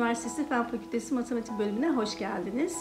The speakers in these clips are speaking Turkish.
Üniversitesi Fen Fakültesi Matematik Bölümüne hoş geldiniz.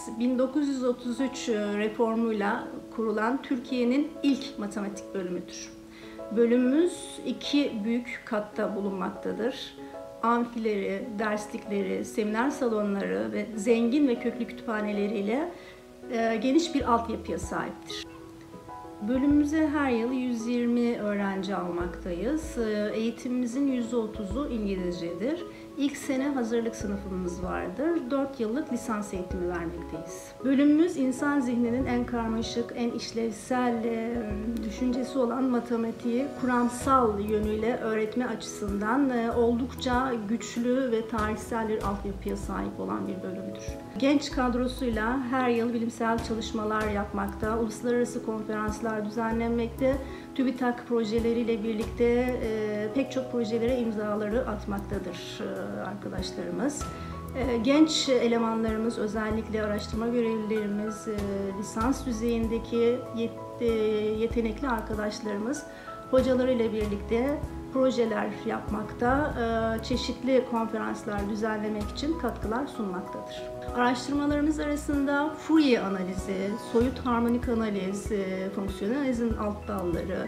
1933 reformuyla kurulan Türkiye'nin ilk matematik bölümüdür. Bölümümüz iki büyük katta bulunmaktadır. Amfileri, derslikleri, seminer salonları ve zengin ve köklü kütüphaneleriyle geniş bir altyapıya sahiptir. Bölümümüze her yıl 120 öğrenci almaktayız. Eğitimimizin %30'u İngilizcedir. İlk sene hazırlık sınıfımız vardır. 4 yıllık lisans eğitimi vermekteyiz. Bölümümüz insan zihninin en karmaşık, en işlevsel düşüncesi olan matematiği kuramsal yönüyle öğretme açısından oldukça güçlü ve tarihsel bir altyapıya sahip olan bir bölümdür. Genç kadrosuyla her yıl bilimsel çalışmalar yapmakta, uluslararası konferanslar düzenlenmekte, TÜBİTAK projeleriyle birlikte pek çok projelere imzaları atmaktadır arkadaşlarımız. Genç elemanlarımız, özellikle araştırma görevlilerimiz, lisans düzeyindeki yetenekli arkadaşlarımız hocalarıyla birlikte projeler yapmakta, çeşitli konferanslar düzenlemek için katkılar sunmaktadır. Araştırmalarımız arasında Fourier analizi, soyut harmonik analiz, fonksiyonel analizin alt dalları,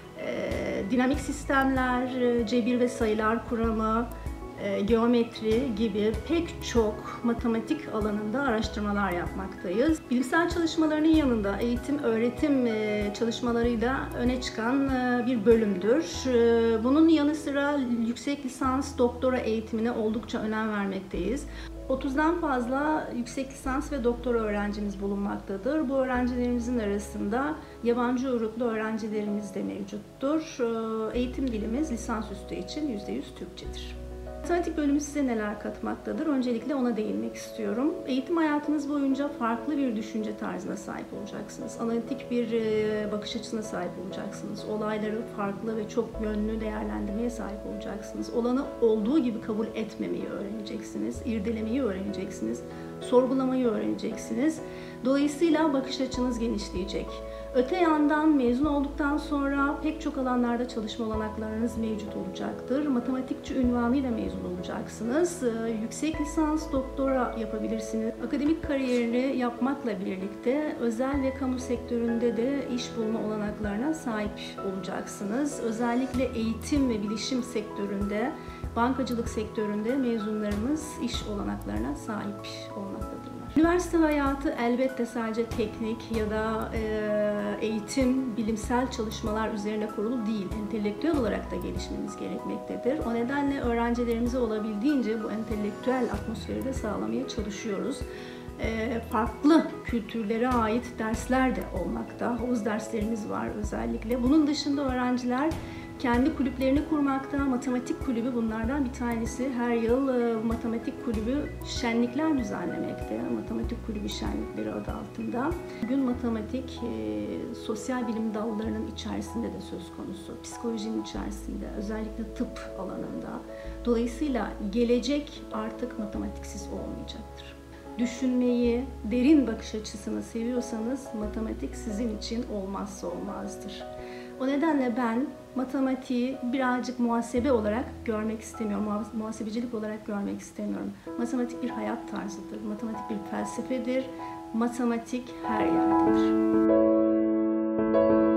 dinamik sistemler, cebir ve sayılar kuramı, geometri gibi pek çok matematik alanında araştırmalar yapmaktayız. Bilimsel çalışmalarının yanında eğitim, öğretim çalışmalarıyla öne çıkan bir bölümdür. Bunun yanı sıra yüksek lisans, doktora eğitimine oldukça önem vermekteyiz. 30'dan fazla yüksek lisans ve doktora öğrencimiz bulunmaktadır. Bu öğrencilerimizin arasında yabancı uyruklu öğrencilerimiz de mevcuttur. Eğitim dilimiz lisansüstü için %100 Türkçedir. Matematik bölümü size neler katmaktadır? Öncelikle ona değinmek istiyorum. Eğitim hayatınız boyunca farklı bir düşünce tarzına sahip olacaksınız. Analitik bir bakış açısına sahip olacaksınız. Olayları farklı ve çok yönlü değerlendirmeye sahip olacaksınız. Olanı olduğu gibi kabul etmemeyi öğreneceksiniz. İrdelemeyi öğreneceksiniz. Sorgulamayı öğreneceksiniz. Dolayısıyla bakış açınız genişleyecek. Öte yandan mezun olduktan sonra pek çok alanlarda çalışma olanaklarınız mevcut olacaktır. Matematikçi unvanıyla mezun olacaksınız. Yüksek lisans, doktora yapabilirsiniz. Akademik kariyerini yapmakla birlikte özel ve kamu sektöründe de iş bulma olanaklarına sahip olacaksınız. Özellikle eğitim ve bilişim sektöründe, bankacılık sektöründe mezunlarımız iş olanaklarına sahip olmaktadırlar. Üniversite hayatı elbette sadece teknik ya da eğitim, bilimsel çalışmalar üzerine kurulu değil. Entelektüel olarak da gelişmemiz gerekmektedir. O nedenle öğrencilerimize olabildiğince bu entelektüel atmosferi de sağlamaya çalışıyoruz. Farklı kültürlere ait dersler de olmakta. Havuz derslerimiz var özellikle. Bunun dışında öğrenciler kendi kulüplerini kurmakta. Matematik kulübü bunlardan bir tanesi. Her yıl matematik kulübü şenlikler düzenlemekte. Matematik kulübü şenlikleri adı altında. Bugün matematik sosyal bilim dallarının içerisinde de söz konusu. Psikolojinin içerisinde, özellikle tıp alanında. Dolayısıyla gelecek artık matematiksiz olmayacaktır. Düşünmeyi, derin bakış açısını seviyorsanız matematik sizin için olmazsa olmazdır. O nedenle ben matematiği birazcık muhasebe olarak görmek istemiyorum, muhasebecilik olarak görmek istemiyorum. Matematik bir hayat tarzıdır, matematik bir felsefedir, matematik her yerdedir.